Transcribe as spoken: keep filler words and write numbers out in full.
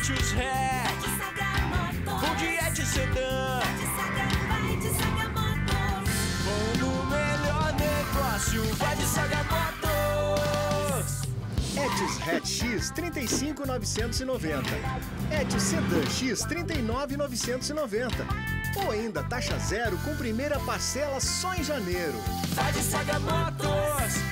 Etios Hatch, com de Etios Sedan. Vão no melhor negócio, vai de Saga Motors. Etios Hatch X trinta e cinco mil novecentos e noventa, Etios Sedan X trinta e nove mil novecentos e noventa, ou ainda taxa zero com primeira parcela só em janeiro. Vai de Saga Motors.